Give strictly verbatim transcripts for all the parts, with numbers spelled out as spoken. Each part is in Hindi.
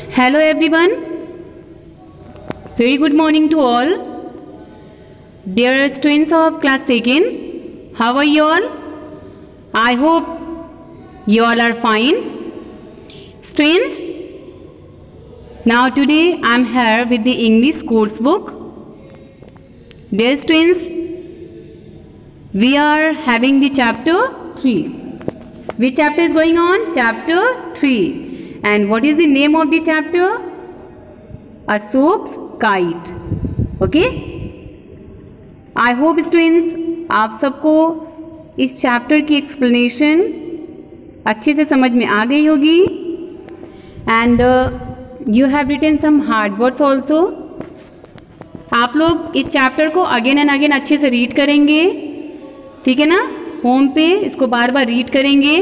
Hello everyone. Very good morning to all. Dear students of class second, how are you all? I hope you all are fine. Students, now today I am here with the English course book. Dear students, we are having the chapter three. Which chapter is going on? Chapter three. And what is the name of the chapter? Ashok's Kite. Okay? I hope students आप सबको इस चैप्टर की एक्सप्लेनेशन अच्छे से समझ में आ गई होगी. And you have written some hard words also. आप लोग इस चैप्टर को अगेन एंड अगेन अच्छे से रीड करेंगे. ठीक है ना? होम पे इसको बार बार रीड करेंगे.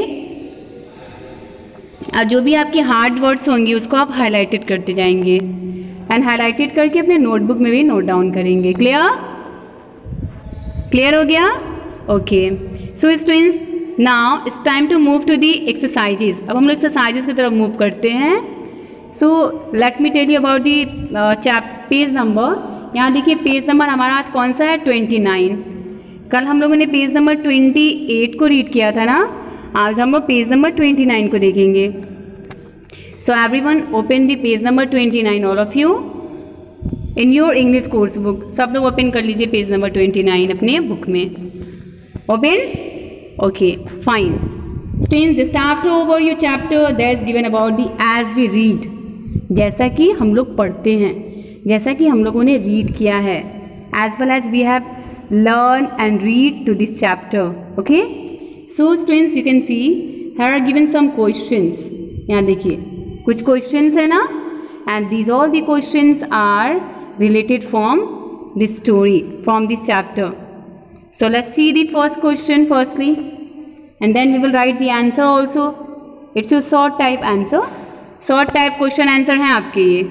और जो भी आपके हार्ड वर्ड्स होंगे उसको आप हाईलाइटेड करते जाएंगे एंड हाईलाइटेड करके अपने नोटबुक में भी नोट डाउन करेंगे. क्लियर? क्लियर हो गया? Okay. So students, now it's time to move to the exercises. अब हम लोग एक्सरसाइजेज की तरफ मूव करते हैं. So let me tell you about the chap page number. यहाँ देखिए पेज नंबर हमारा आज कौन सा है? Twenty nine. कल हम लोगों ने पेज नंबर ट्वेंटी एट को रीड किया था ना. आज हम लोग पेज नंबर ट्वेंटी नाइन को देखेंगे. So everyone open the page number twenty nine, all of you in your English course book. सब लोग ओपन कर लीजिए पेज नंबर ट्वेंटी नाइन अपने बुक में. Open? Okay, fine. Students, just after over your chapter that is given about the as we read. जैसा कि हम लोग पढ़ते हैं, जैसा कि हम लोगों ने रीड किया है, as well as we have learn and read to this chapter. Okay. So students, you can see here are given some questions. यहाँ देखिए कुछ questions है ना, and these all the questions are related from this story, from this chapter. So let's see the first question firstly, and then we will write the answer also. It's a short type answer. Short type question answer है आपके ये.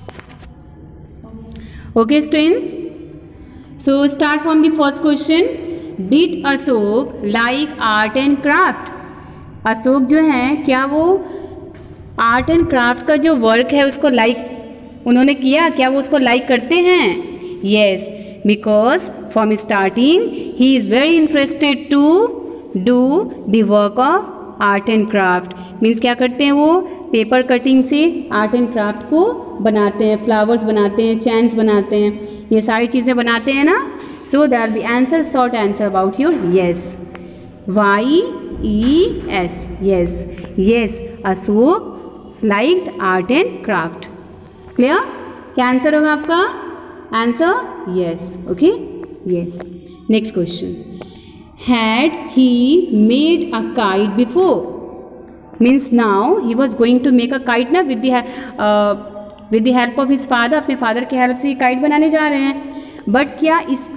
Okay students. So start from the first question. Did Ashok like art and craft? Ashok जो है क्या वो आर्ट एंड क्राफ्ट का जो वर्क है उसको लाइक like, उन्होंने किया? क्या वो उसको लाइक like करते हैं? Yes, because from starting he is very interested to do the work of art and craft. Means क्या करते हैं वो? पेपर कटिंग से आर्ट एंड क्राफ्ट को बनाते हैं, फ्लावर्स बनाते हैं, चैन्स बनाते हैं, ये सारी चीज़ें बनाते हैं ना. So there will be answer, short answer about your yes. Y E S. Yes. Yes. Ashok liked art and craft. Clear? क्या आंसर होगा आपका? Answer yes. Okay. Yes. Next question. Had he made a kite before? Means now he was going to make a kite ना with the uh, with the help of his father. अपने फादर की हेल्प से काइट बनाने जा रहे हैं. बट क्या इस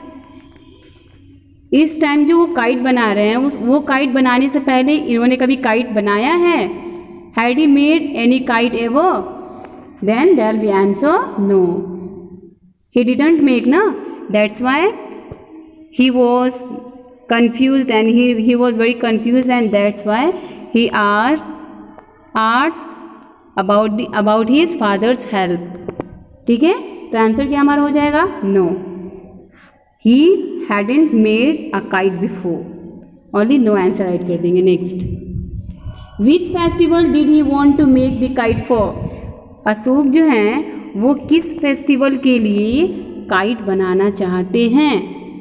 इस टाइम जो वो काइट बना रहे हैं उस वो काइट बनाने से पहले इन्होंने कभी काइट बनाया है? Had he made any kite ever? Then there will be answer no. He didn't make ना. That's why he was confused and he he was very confused and that's why he asked asked about the about his father's help. ठीक है, तो आंसर क्या हमारा हो जाएगा? No. He hadn't made a kite before. Only no answer write कर देंगे. Next, Which festival did he want to make the kite for? Ashok जो हैं वो किस फेस्टिवल के लिए काइट बनाना चाहते हैं?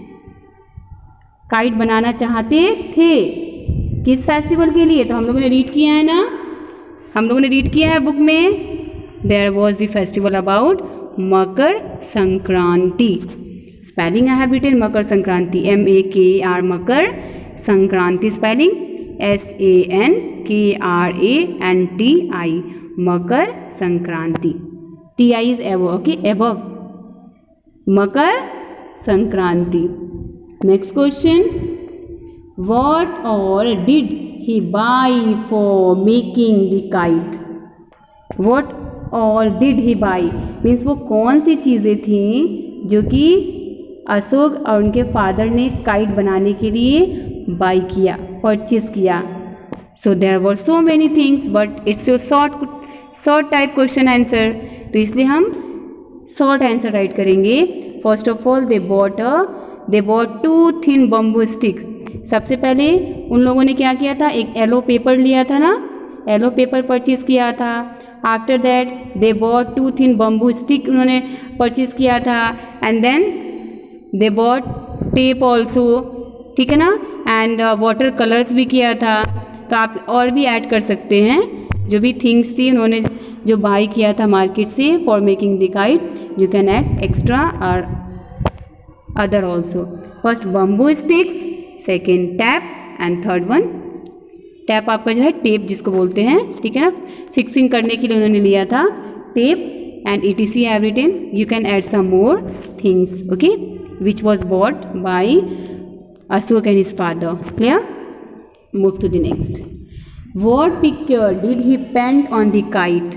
काइट बनाना चाहते थे. किस फेस्टिवल के लिए? तो हम लोगों ने रीड किया है ना, हम लोगों ने रीड किया है बुक में. There was the festival about Makar Sankranti. Spelling I have written Makar Sankranti, M A K R Makar Sankranti spelling S A N K R A N T I Makar Sankranti. T I is above. Okay, above Makar Sankranti. Next question. What all did he buy for making the kite? What all did he buy means वो कौन सी चीज़ें थी जो कि अशोक और उनके फादर ने काइट बनाने के लिए बाई किया, परचेज किया. So there were so many things but it's your short short type question answer, तो इसलिए हम शॉर्ट आंसर राइट करेंगे। First of all they bought a they bought two thin bamboo stick. सबसे पहले उन लोगों ने क्या किया था, एक येलो पेपर लिया था ना, येलो पेपर परचेज किया था। After that they bought two thin bamboo stick उन्होंने परचेज किया था। And then they bought tape also, ठीक है ना, एंड वाटर कलर्स भी किया था। तो आप और भी ऐड कर सकते हैं जो भी थिंग्स थी उन्होंने जो बाई किया था मार्केट से for making the kite, you can add extra और other also. First bamboo sticks, second tape and third one tape आपका जो है टेप जिसको बोलते हैं, ठीक है ना, फिक्सिंग करने के लिए उन्होंने लिया था tape and E T C everything. You can add some more things, okay, which was bought by Ashok and his father. Clear? Move to the next. What picture did he paint on the kite?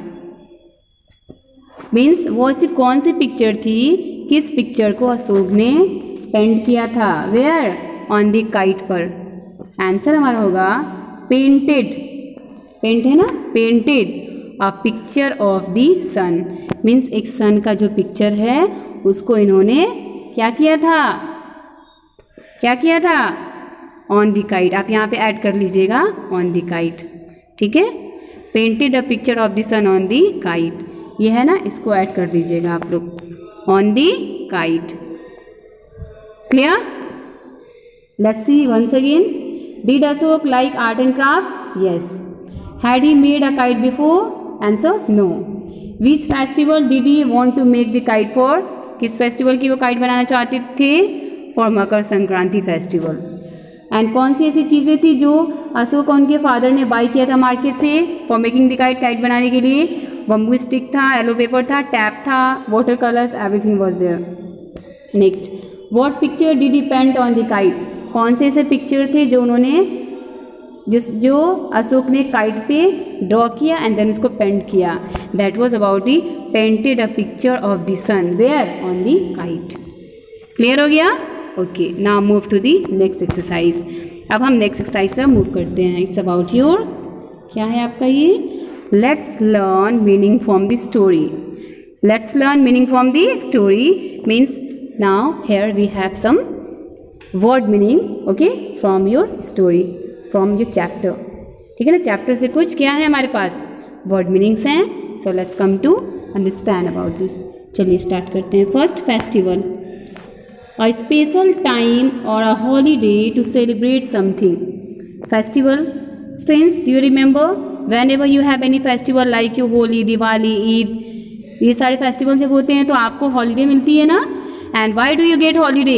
Means वो सी कौन सी पिक्चर थी, किस पिक्चर को अशोक ने पेंट किया था, वेयर, ऑन द काइट पर। आंसर हमारा होगा पेंटेड, पेंट है ना, painted a picture of the sun. Means एक सन का जो पिक्चर है उसको इन्होंने क्या किया था, क्या किया था, ऑन द काइट। आप यहाँ पे ऐड कर लीजिएगा ऑन द काइट, ठीक है, painted a picture of the sun on the kite, ये है ना, इसको ऐड कर लीजिएगा आप लोग, on the kite. Clear? Let's see once again. Did Ashok like art and craft? Yes. Had he made a kite before? Answer no. Which festival did he want to make the kite for? किस फेस्टिवल की वो काइट बनाना चाहते थे? For Makar Sankranti festival. And कौन सी ऐसी चीज़ें थी जो अशोक और उनके फादर ने बाई किया था मार्केट से for making the kite, kite बनाने के लिए? बम्बू स्टिक था, येलो पेपर था, टैप था, water colours, everything was there. Next, what picture did he paint on the kite? कौन से ऐसे पिक्चर थे जो उन्होंने जिस जो अशोक ने काइट पे ड्रॉ किया एंड देन उसको पेंट किया? That was about the painted a picture of the sun where, on the kite. Clear हो गया? Okay, now move to the next exercise. अब हम नेक्स्ट एक्सरसाइज से मूव करते हैं। इट्स अबाउट योर, क्या है आपका ये, let's learn meaning from the story. Let's learn meaning from the story means now here we have some word meaning, okay, from your story, from your chapter, ठीक है ना। चैप्टर से कुछ क्या है हमारे पास, वर्ड मीनिंग्स हैं। So let's come to understand about this. चलिए स्टार्ट करते हैं। First, festival, a special time or a holiday to celebrate something. Festival, students, do you remember whenever you have any festival like your Holi, Diwali, Eid, ये सारे फेस्टिवल जब होते हैं तो आपको हॉलीडे मिलती है ना। And why do you get holiday?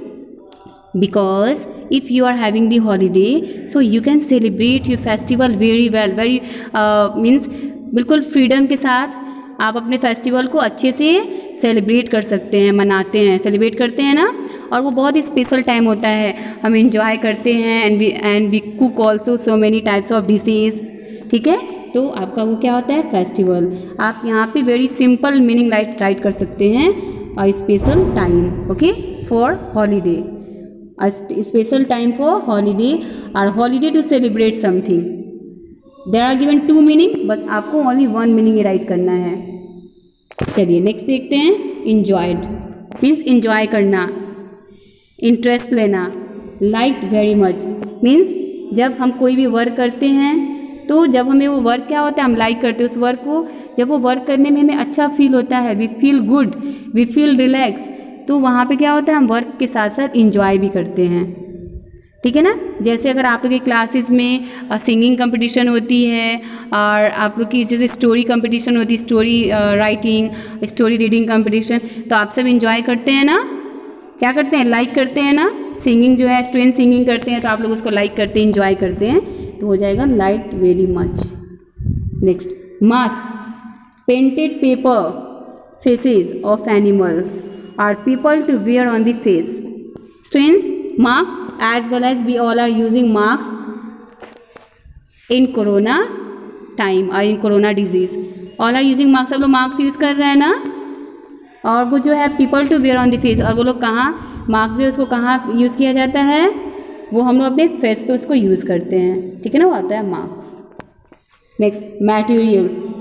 Because if you are having the holiday so you can celebrate your festival very well, very uh, means बिल्कुल फ्रीडम के साथ आप अपने फेस्टिवल को अच्छे से सेलिब्रेट कर सकते हैं, मनाते हैं, सेलिब्रेट करते हैं ना। और वो बहुत ही स्पेशल टाइम होता है, हम इंजॉय करते हैं and we and we cook also so many types of dishes, ठीक है। तो आपका वो क्या होता है, फेस्टिवल। आप यहाँ पे very simple meaning write write कर सकते हैं, a special time, okay, for holiday, a special time for holiday और holiday to celebrate something. There are given two meaning, बस आपको ओनली वन मीनिंग राइट करना है। चलिए नेक्स्ट देखते हैं। इंजॉयड मीन्स इंजॉय करना, इंटरेस्ट लेना। लाइक वेरी मच मीन्स जब हम कोई भी वर्क करते हैं तो जब हमें वो वर्क क्या होता है, हम लाइक करते हैं उस वर्क को। जब वो वर्क करने में हमें अच्छा फील होता है, we feel good, we feel relax, तो वहाँ पे क्या होता है, हम वर्क के साथ साथ इंजॉय भी करते हैं, ठीक है ना। जैसे अगर आप लोग की क्लासेस में सिंगिंग कंपटीशन होती है और आप लोग की जैसे स्टोरी कंपटीशन होती है, story writing, story reading competition, तो आप सब इंजॉय करते हैं ना, क्या करते हैं, लाइक करते हैं ना। सिंगिंग जो है, स्टूडेंट सिंगिंग करते हैं तो आप लोग उसको लाइक करते हैं, इंजॉय करते हैं, तो हो जाएगा like very much. Next, mask, painted paper faces of animals or people to wear on the face. Students, marks as well as we all are using marks in corona time or in corona disease, all are using marks। सब लोग मार्क्स यूज़ कर रहे हैं ना। और वो जो है people to wear on the face, और वो लोग कहाँ मार्क्स जो है उसको कहाँ यूज़ किया जाता है, वो हम लोग अपने फेस पे उसको यूज़ करते हैं, ठीक है ना, वो आता है marks. Next, materials,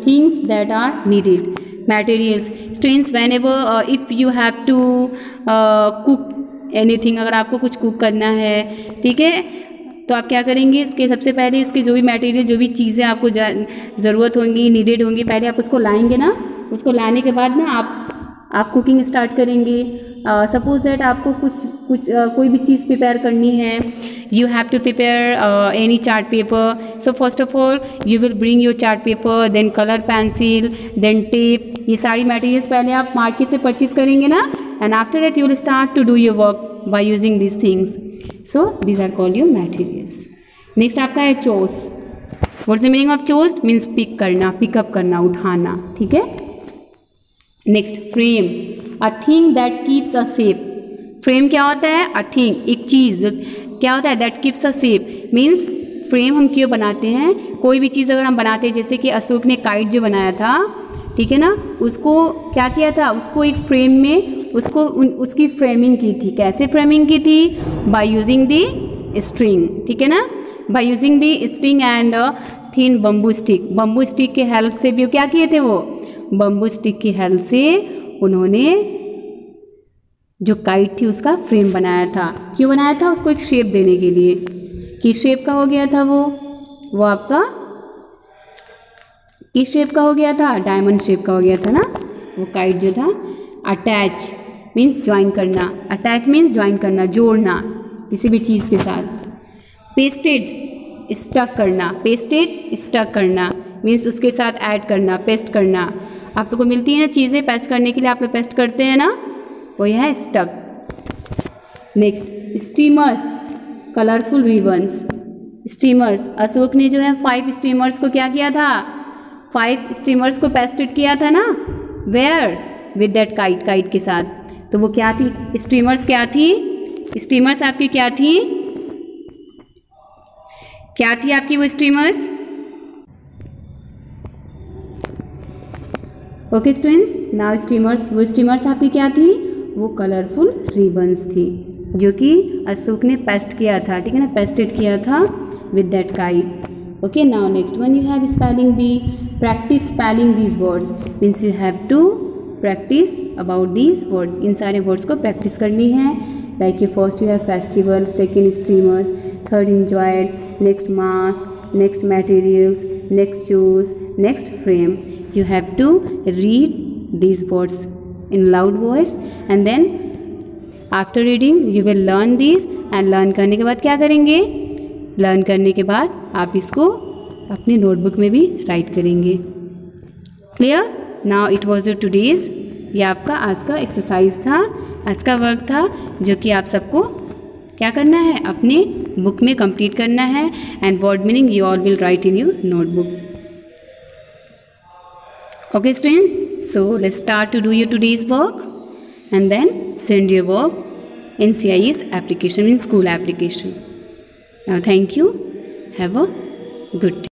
things that are needed. Materials. Students, whenever uh, if you have to uh, cook anything, अगर आपको कुछ कुक करना है, ठीक है, तो आप क्या करेंगे, इसके सबसे पहले इसके जो भी मटेरियल, जो भी चीज़ें आपको ज़रूरत होंगी, नीडेड होंगी, पहले आप उसको लाएंगे ना, उसको लाने के बाद ना आप आप कुकिंग स्टार्ट करेंगे. सपोज दैट आपको कुछ कुछ uh, कोई भी चीज़ प्रिपेयर करनी है, you have to prepare any chart paper. So first of all you will bring your chart paper, then colour pencil, then tape. ये सारी मटेरियल्स पहले आप मार्केट से परचेज करेंगे ना, and after that you will start to do your work by using this things. So these are called your materials. Next आपका है choose. What's the meaning of choose? Means pick करना, पिकअप करना, उठाना, ठीक है. Next frame, a thing that keeps a shape. Frame क्या होता है? अ थिंग, एक चीज़ क्या होता है? That keeps a shape. Means frame हम क्यों बनाते हैं? कोई भी चीज़ अगर हम बनाते हैं, जैसे कि अशोक ने काइट जो बनाया था, ठीक है ना, उसको क्या किया था? उसको एक फ्रेम में उसको उन, उसकी फ्रेमिंग की थी. कैसे फ्रेमिंग की थी? बाय यूजिंग दी स्ट्रिंग, ठीक है ना, by using the string and thin bamboo stick. Bamboo stick के हेल्प से भी क्या किए थे? वो बम्बू स्टिक की हेल्प से उन्होंने जो काइट थी उसका फ्रेम बनाया था. क्यों बनाया था? उसको एक शेप देने के लिए. किस शेप का हो गया था वो? वो आपका किस शेप का हो गया था? डायमंड शेप का हो गया था ना वो काइट जो था. अटैच मीन्स ज्वाइन करना. अटैच मीन्स ज्वाइन करना, जोड़ना किसी भी चीज़ के साथ. पेस्टेड, स्टक करना. पेस्टेड, स्टक करना मीन्स उसके साथ ऐड करना, पेस्ट करना. आप लोग को मिलती है ना चीज़ें पेस्ट करने के लिए, आप लोग पेस्ट करते हैं ना, वो यह है stuck. Next steamers, colourful ribbons. Steamers, Ashok ने जो है फाइव स्टीमर्स को क्या किया था? फाइव स्टीमर्स को पेस्टेड किया था ना. Where? With that kite, kite के साथ. तो वो क्या थी? स्टीमर्स क्या थी? स्टीमर्स आपकी क्या थी? क्या थी आपकी वो steamers? Okay students, now steamers, वो स्टीमर्स आपकी क्या थी? वो कलरफुल रिबन्स थी जो कि अशोक ने पेस्ट किया था, ठीक है ना, पेस्टेड किया था with that kite. Okay, now next one you have spelling bee. Practice spelling these words. Means you have to practice about these words. इन सारे वर्ड्स को प्रैक्टिस करनी है. Like you first you have festival, second steamers, third enjoyed, next mask, next materials, next shoes, next frame. You have to read these words in loud voice and then after reading you will learn these. and learn करने के बाद क्या करेंगे? learn करने के बाद आप इसको अपनी नोटबुक में भी राइट करेंगे. Clear? Now it was your today's, ये आपका आज का एक्सरसाइज था, आज का वर्क था, जो कि आप सबको क्या करना है? अपने बुक में कंप्लीट करना है. And word meaning you all will write in your notebook. Okay students, so let's start to do your today's work and then send your work in C I E's application, in school application. Now thank you. Have a good day.